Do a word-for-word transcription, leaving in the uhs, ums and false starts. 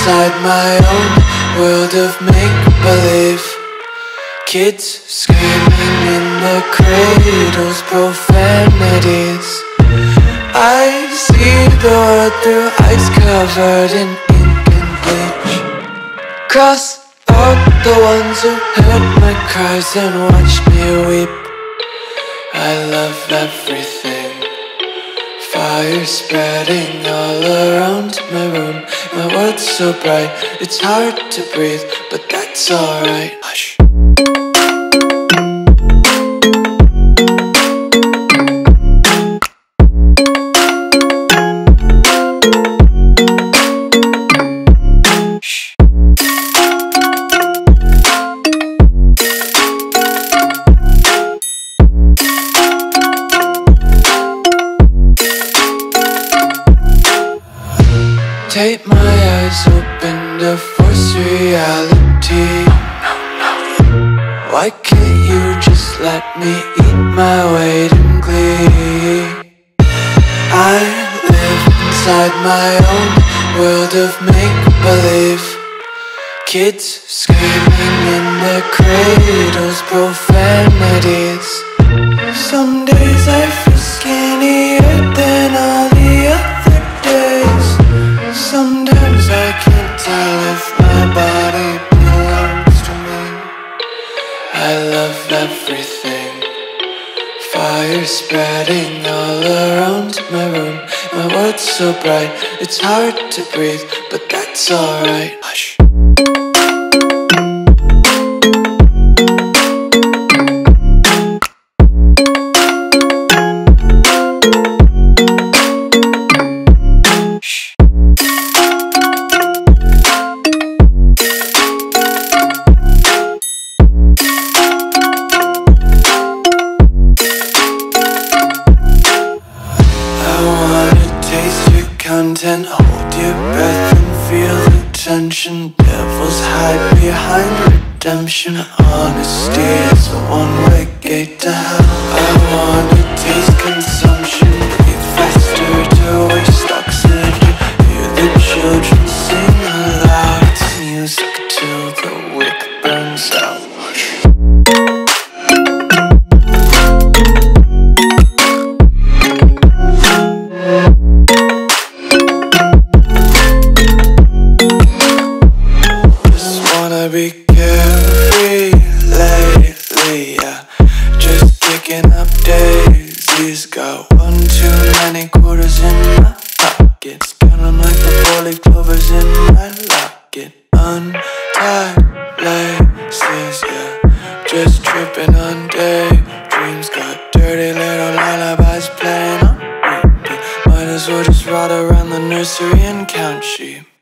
inside my own world of make-believe. Kids screaming in the cradles, profanities. I see the world through eyes covered in ink and bleach. Cross out the ones who heard my cries and watched me weep. I love everything. Fire spreading all around my room. My world's so bright, it's hard to breathe, but that's alright. Hush. Tape my eyes open to force reality. Why can't you just let me eat my weight in glee? I live inside my own world of make-believe. Kids screaming in their cradles, profanities. Some days I feel skinnier than all the other days. Sometimes I can't tell if my body belongs to me. I love everything. Fire spreading all around my room. My world's so bright, it's hard to breathe, but that's alright. Hush. Content, hold your breath and feel the tension. Devils hide behind redemption. Honesty is a one-way gate to hell. I wanna taste consumption. Breathe faster to waste oxygen. Hear the children sing aloud. It's music till the wick burns out. Be carefree lately, yeah. Just kicking up daisies. Got one too many quarters in my pockets. Counting like the four-leaf clovers in my locket. Untied laces, yeah. Just tripping on daydreams. Got dirty little lullabies playing on repeat. Might as well just ride around the nursery and count sheep.